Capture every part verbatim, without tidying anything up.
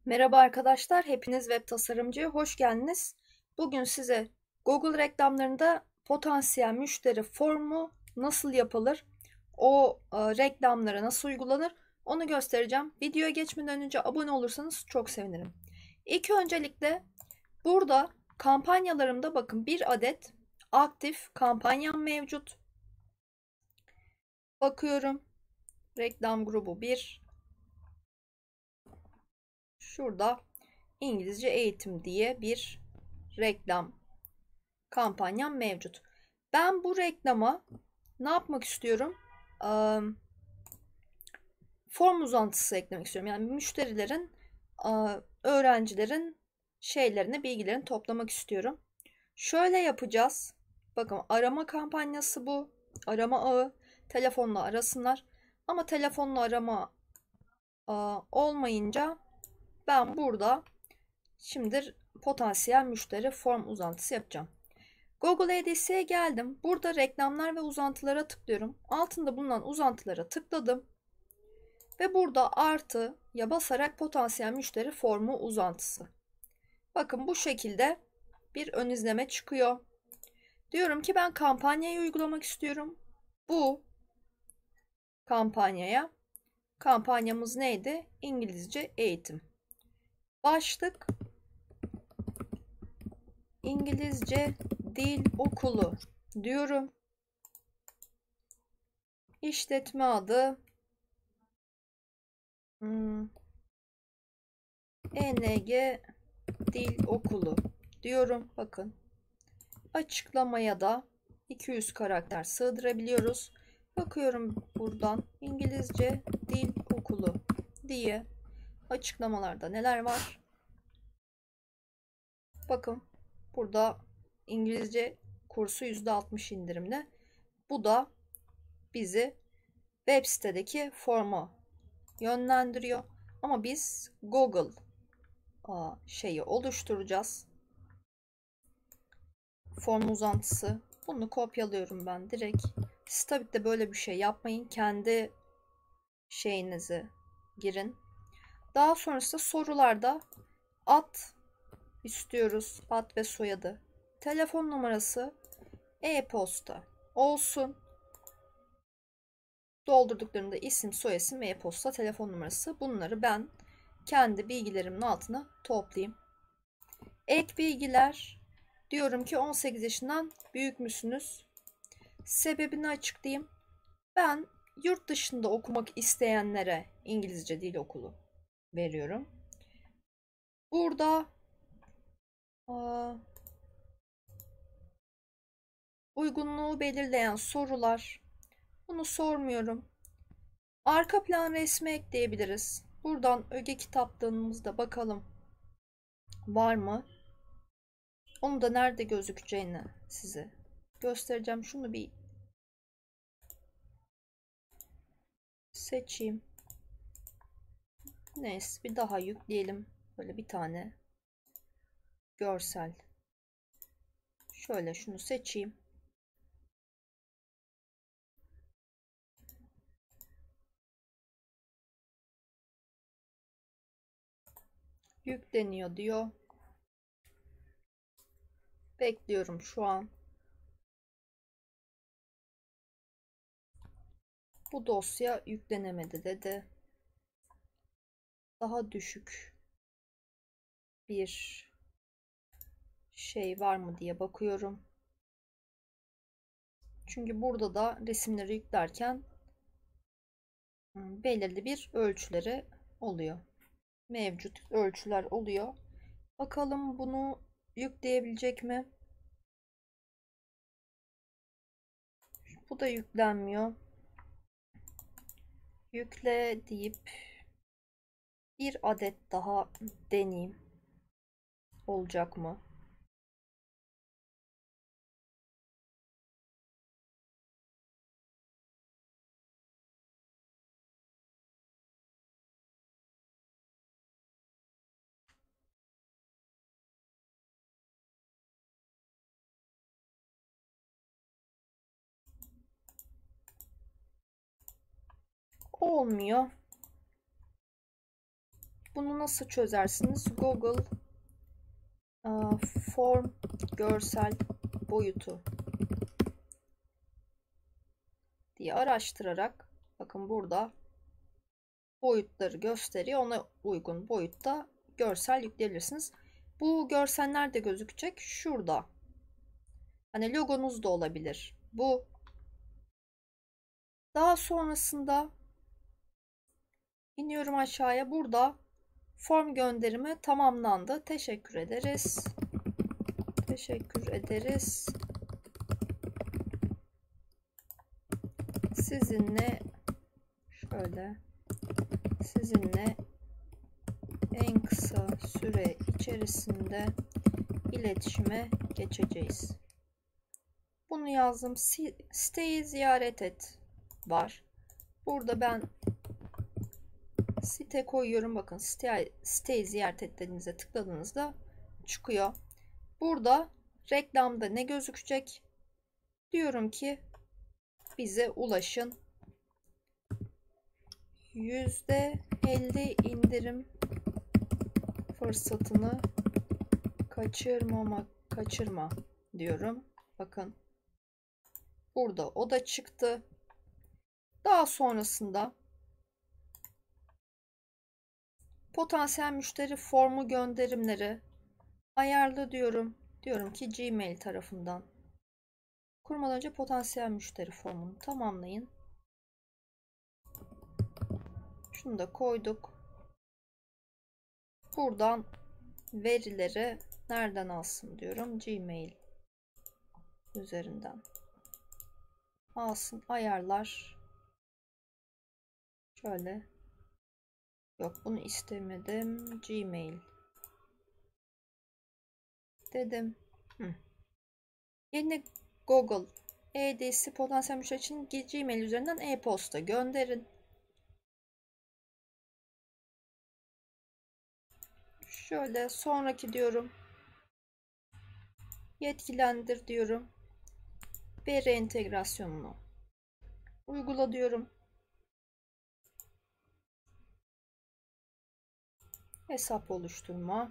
Merhaba arkadaşlar, hepiniz web tasarımcıya hoş geldiniz. Bugün size Google reklamlarında potansiyel müşteri formu nasıl yapılır, o e, reklamlara nasıl uygulanır onu göstereceğim. Videoya geçmeden önce abone olursanız çok sevinirim. İlk öncelikle burada kampanyalarımda bakın bir adet aktif kampanyam mevcut. Bakıyorum, reklam grubu bir. Şurada İngilizce eğitim diye bir reklam kampanyam mevcut. Ben bu reklama ne yapmak istiyorum? Form uzantısı eklemek istiyorum. Yani müşterilerin, öğrencilerin şeylerini, bilgilerini toplamak istiyorum. Şöyle yapacağız. Bakın, arama kampanyası bu. Arama ağı. Telefonla arasınlar. Ama telefonla arama olmayınca ben burada şimdi potansiyel müşteri form uzantısı yapacağım. Google Ads'e geldim. Burada reklamlar ve uzantılara tıklıyorum. Altında bulunan uzantılara tıkladım. Ve burada artı ya basarak potansiyel müşteri formu uzantısı. Bakın bu şekilde bir ön izleme çıkıyor. Diyorum ki ben kampanyayı uygulamak istiyorum. Bu kampanyaya, kampanyamız neydi? İngilizce eğitim. Başlık İngilizce dil okulu diyorum. İşletme adı hmm, E N G Dil Okulu diyorum. Bakın, açıklamaya da iki yüz karakter sığdırabiliyoruz. Bakıyorum buradan İngilizce Dil Okulu diye açıklamalarda neler var. Bakın burada İngilizce kursu yüzde altmış indirimli. Bu da bizi web sitedeki forma yönlendiriyor. Ama biz Google şeyi oluşturacağız. Form uzantısı. Bunu kopyalıyorum ben direkt. Siz tabii de böyle bir şey yapmayın. Kendi şeyinizi girin. Daha sonrasında sorularda ad istiyoruz. Ad ve soyadı. Telefon numarası, e-posta olsun. Doldurduklarında isim, soyisim, e-posta, telefon numarası. Bunları ben kendi bilgilerimin altına toplayayım. Ek bilgiler. Diyorum ki on sekiz yaşından büyük müsünüz? Sebebini açıklayayım. Ben yurt dışında okumak isteyenlere İngilizce dil okulu veriyorum. Burada aa, uygunluğu belirleyen sorular. Bunu sormuyorum. Arka plan resmi ekleyebiliriz. Buradan öge kitaplığımızda bakalım var mı? Onu da nerede gözükeceğini size göstereceğim. Şunu bir seçeyim. Neyse, bir daha yükleyelim. Böyle bir tane görsel. Şöyle şunu seçeyim. Yükleniyor diyor. Bekliyorum şu an. Bu dosya yüklenemedi dedi. Daha düşük bir şey var mı diye bakıyorum. Çünkü burada da resimleri yüklerken belirli bir ölçüleri oluyor. Mevcut ölçüler oluyor. Bakalım bunu yükleyebilecek mi? Bu da yüklenmiyor. Yükle deyip bir adet daha deneyeyim. Olacak mı? Olmuyor. Bunu nasıl çözersiniz? Google uh, form görsel boyutu diye araştırarak, bakın burada boyutları gösteriyor. Ona uygun boyutta görsel yükleyebilirsiniz. Bu görsel nerede gözükecek? Şurada. Hani logonuz da olabilir. Bu. Daha sonrasında iniyorum aşağıya. Burada form gönderimi tamamlandı. Teşekkür ederiz. Teşekkür ederiz. Sizinle şöyle sizinle en kısa süre içerisinde iletişime geçeceğiz. Bunu yazdım. Siteyi ziyaret et var. Burada ben site koyuyorum. Bakın site, siteyi ziyaret et dediğinizde tıkladığınızda çıkıyor. Burada reklamda ne gözükecek? Diyorum ki bize ulaşın. yüzde elli indirim fırsatını kaçırmama kaçırma diyorum. Bakın burada o da çıktı. Daha sonrasında potansiyel müşteri formu gönderimleri ayarlı diyorum. Diyorum ki Gmail tarafından. Kurmadan önce potansiyel müşteri formunu tamamlayın. Şunu da koyduk. Buradan verileri nereden alsın diyorum. Gmail üzerinden alsın. Ayarlar. Şöyle. Yok, bunu istemedim. Gmail dedim. Hı. Yeni Google E D C potansiyel müşteri için Gmail üzerinden e-posta gönderin. Şöyle sonraki diyorum. Yetkilendir diyorum. Veri entegrasyonunu uygula diyorum. Hesap oluşturma.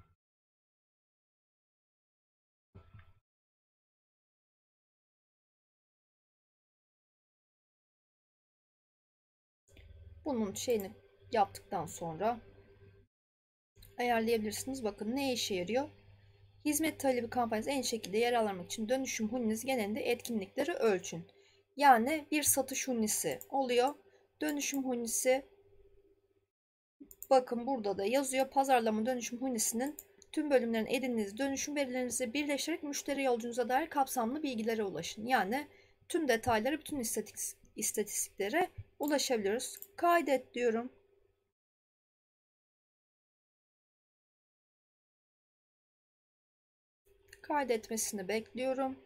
Bunun şeyini yaptıktan sonra ayarlayabilirsiniz. Bakın ne işe yarıyor? Hizmet talebi kampanyası en şekilde yer almak için dönüşüm huniniz genelinde etkinlikleri ölçün. Yani bir satış hunisi oluyor. Dönüşüm hunisi, bakın burada da yazıyor. Pazarlama dönüşüm hunisinin tüm bölümlerin edindiğiniz dönüşüm verilerinizi birleştirerek müşteri yolculuğunuza dair kapsamlı bilgilere ulaşın. Yani tüm detayları, bütün istatistiklere ulaşabiliyoruz. Kaydet diyorum. Kaydetmesini bekliyorum.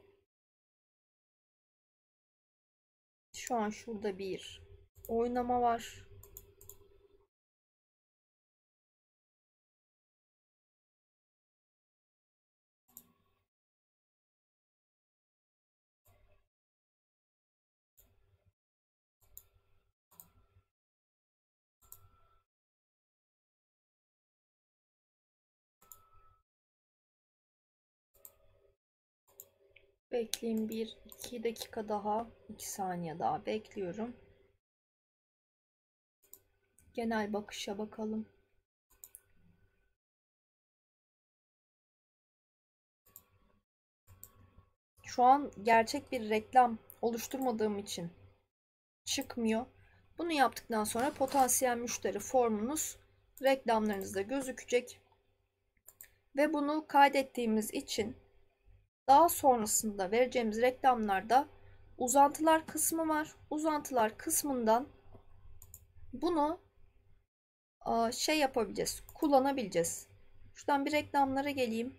Şu an şurada bir oynama var. Bekleyin, bir iki dakika daha, iki saniye daha bekliyorum. Genel bakışa bakalım. Şu an gerçek bir reklam oluşturmadığım için çıkmıyor. Bunu yaptıktan sonra potansiyel müşteri formunuz reklamlarınızda gözükecek. Ve bunu kaydettiğimiz için daha sonrasında vereceğimiz reklamlarda uzantılar kısmı var. Uzantılar kısmından bunu şey yapabileceğiz, kullanabileceğiz. Şuradan bir reklamlara geleyim.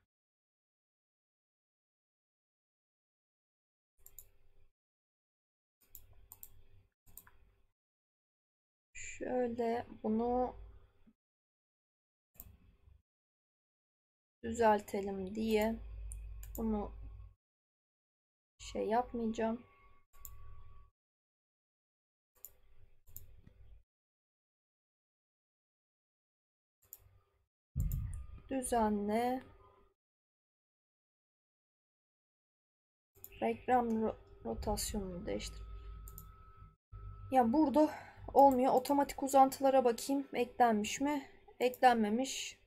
Şöyle bunu düzeltelim diye bunu şey yapmayacağım. Düzenle. Reklam ro rotasyonunu değiştir. Ya burada olmuyor. Otomatik uzantılara bakayım. Eklenmiş mi? Eklenmemiş.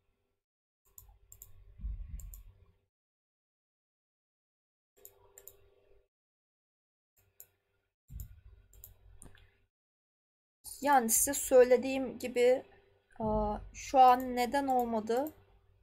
Yani size söylediğim gibi şu an neden olmadı?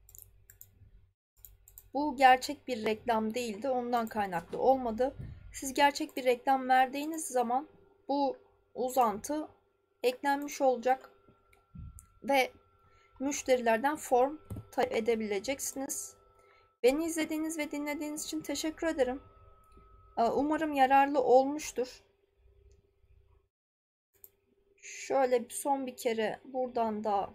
Bu gerçek bir reklam değildi. Ondan kaynaklı olmadı. Siz gerçek bir reklam verdiğiniz zaman bu uzantı eklenmiş olacak ve müşterilerden form talep edebileceksiniz. Beni izlediğiniz ve dinlediğiniz için teşekkür ederim. Umarım yararlı olmuştur. Şöyle son bir kere buradan da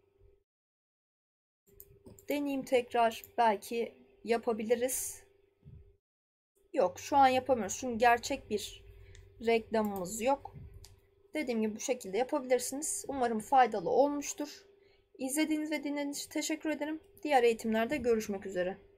deneyeyim tekrar. Belki yapabiliriz. Yok, şu an yapamıyoruz. Çünkü gerçek bir reklamımız yok. Dediğim gibi bu şekilde yapabilirsiniz. Umarım faydalı olmuştur. İzlediğiniz ve dinlediğiniz için teşekkür ederim. Diğer eğitimlerde görüşmek üzere.